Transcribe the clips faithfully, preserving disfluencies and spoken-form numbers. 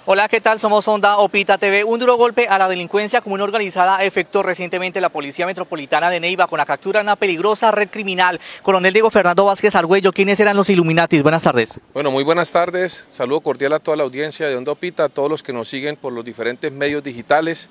Hola, ¿qué tal? Somos Onda Opita T V. Un duro golpe a la delincuencia común organizada efectuó recientemente la Policía Metropolitana de Neiva con la captura de una peligrosa red criminal. Coronel Diego Fernando Vázquez Argüello, ¿quiénes eran los Illuminatis? Buenas tardes. Bueno, muy buenas tardes. Saludo cordial a toda la audiencia de Onda Opita, a todos los que nos siguen por los diferentes medios digitales.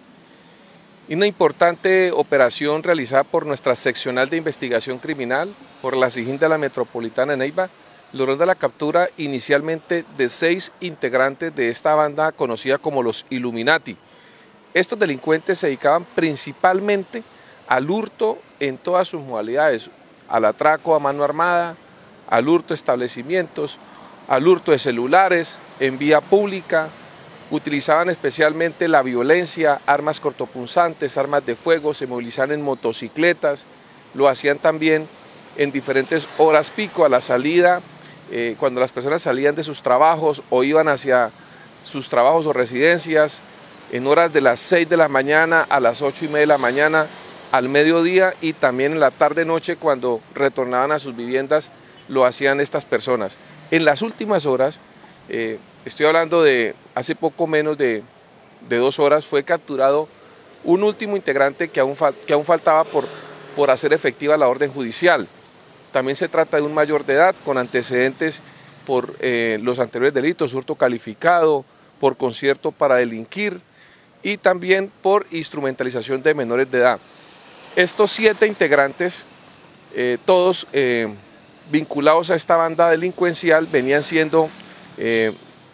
Y una importante operación realizada por nuestra seccional de investigación criminal, por la SIJIN de la Metropolitana de Neiva, logrando la captura inicialmente de seis integrantes de esta banda conocida como los Illuminati. Estos delincuentes se dedicaban principalmente al hurto en todas sus modalidades, al atraco a mano armada, al hurto de establecimientos, al hurto de celulares, en vía pública. Utilizaban especialmente la violencia, armas cortopunzantes, armas de fuego, se movilizaban en motocicletas, lo hacían también en diferentes horas pico a la salida, eh, cuando las personas salían de sus trabajos o iban hacia sus trabajos o residencias, en horas de las seis de la mañana a las ocho y media de la mañana, al mediodía y también en la tarde-noche cuando retornaban a sus viviendas, lo hacían estas personas. En las últimas horas, eh, estoy hablando de hace poco menos de, de dos horas, fue capturado un último integrante que aún, fal, que aún faltaba por, por hacer efectiva la orden judicial. También se trata de un mayor de edad con antecedentes por eh, los anteriores delitos, hurto calificado, por concierto para delinquir y también por instrumentalización de menores de edad. Estos siete integrantes, eh, todos eh, vinculados a esta banda delincuencial, venían siendo eh,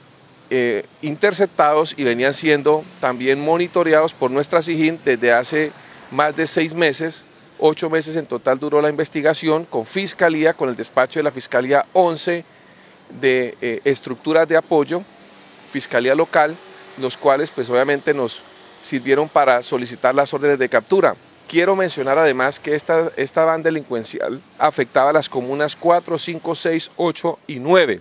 eh, interceptados y venían siendo también monitoreados por nuestra SIJIN desde hace más de seis meses. Ocho meses en total duró la investigación con Fiscalía, con el despacho de la Fiscalía once de eh, estructuras de apoyo, Fiscalía local, los cuales pues obviamente nos sirvieron para solicitar las órdenes de captura. Quiero mencionar además que esta, esta banda delincuencial afectaba a las comunas cuatro, cinco, seis, ocho y nueve,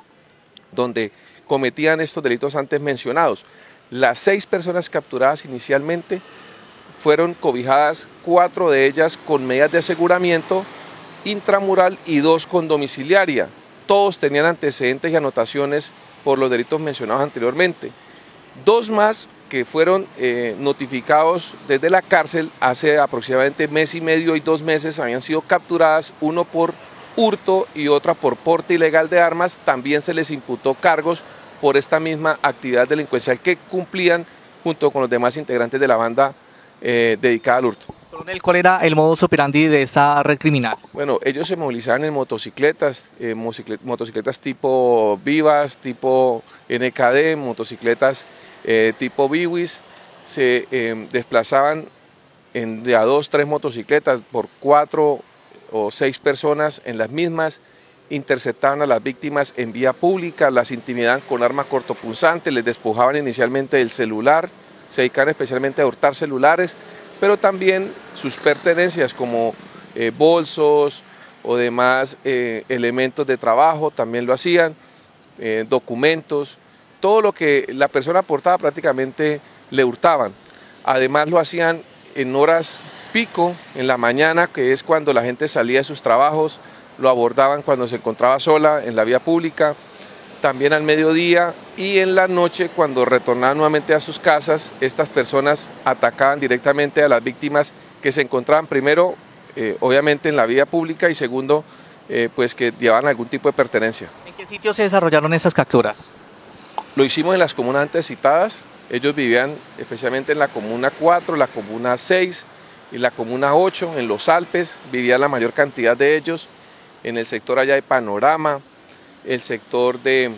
donde cometían estos delitos antes mencionados. Las seis personas capturadas inicialmente fueron cobijadas, cuatro de ellas con medidas de aseguramiento intramural y dos con domiciliaria. Todos tenían antecedentes y anotaciones por los delitos mencionados anteriormente. Dos más que fueron eh, notificados desde la cárcel hace aproximadamente mes y medio y dos meses habían sido capturadas, uno por hurto y otra por porte ilegal de armas. También se les imputó cargos por esta misma actividad delincuencial que cumplían junto con los demás integrantes de la banda Eh, dedicada al hurto. Coronel, ¿cuál era el modus operandi de esa red criminal? Bueno, ellos se movilizaban en motocicletas, eh, motocicletas tipo Vivas, tipo N K D, motocicletas eh, tipo Biwis, se eh, desplazaban en de a dos, tres motocicletas por cuatro o seis personas en las mismas, interceptaban a las víctimas en vía pública, las intimidaban con armas cortopunzantes, les despojaban inicialmente del celular, se dedican especialmente a hurtar celulares, pero también sus pertenencias como eh, bolsos o demás eh, elementos de trabajo, también lo hacían, eh, documentos, todo lo que la persona aportaba prácticamente le hurtaban. Además lo hacían en horas pico, en la mañana, que es cuando la gente salía de sus trabajos, lo abordaban cuando se encontraba sola en la vía pública, también al mediodía y en la noche cuando retornaban nuevamente a sus casas, estas personas atacaban directamente a las víctimas que se encontraban primero, eh, obviamente en la vía pública y segundo, eh, pues que llevaban algún tipo de pertenencia. ¿En qué sitio se desarrollaron esas capturas? Lo hicimos en las comunas antes citadas, ellos vivían especialmente en la comuna cuatro, la comuna seis y la comuna ocho, en los Alpes, vivía la mayor cantidad de ellos, en el sector allá de Panorama, el sector de,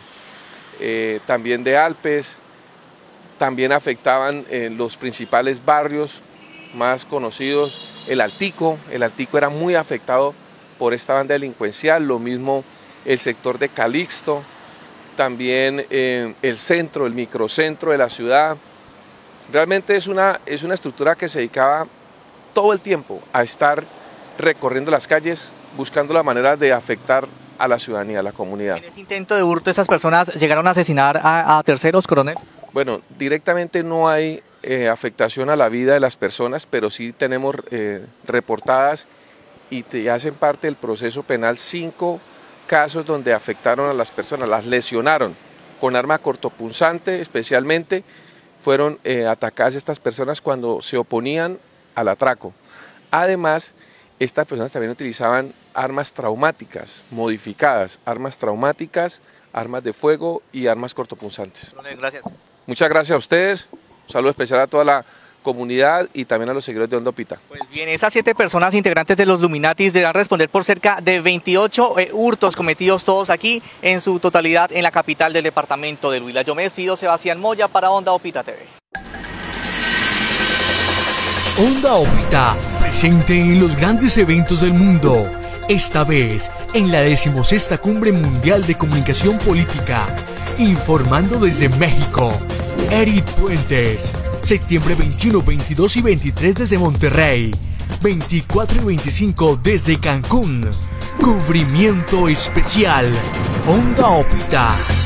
eh, también de Alpes, también afectaban eh, los principales barrios más conocidos, el Altico, el Altico era muy afectado por esta banda delincuencial, lo mismo el sector de Calixto, también eh, el centro, el microcentro de la ciudad. Realmente es una, es una estructura que se dedicaba todo el tiempo a estar recorriendo las calles, buscando la manera de afectar a la ciudadanía, a la comunidad. ¿En ese intento de hurto esas personas llegaron a asesinar a, a terceros, coronel? Bueno, directamente no hay eh, afectación a la vida de las personas, pero sí tenemos eh, reportadas y te hacen parte del proceso penal cinco casos donde afectaron a las personas, las lesionaron. con arma cortopunzante especialmente, fueron eh, atacadas estas personas cuando se oponían al atraco. Además, estas personas también utilizaban armas traumáticas, modificadas, armas traumáticas, armas de fuego y armas cortopunzantes. Gracias. Muchas gracias a ustedes, un saludo especial a toda la comunidad y también a los seguidores de Hondo Opita. Pues bien, esas siete personas integrantes de los Illuminatis deberán responder por cerca de veintiocho eh, hurtos cometidos todos aquí en su totalidad en la capital del departamento del Huila. Yo me despido, Sebastián Moya, para Hondo Opita T V. Hondo Opita, presente en los grandes eventos del mundo, esta vez en la decimosexta Cumbre Mundial de Comunicación Política, informando desde México, Eric Puentes, septiembre veintiuno, veintidós y veintitrés desde Monterrey, veinticuatro y veinticinco desde Cancún, cubrimiento especial, Hondo Opita.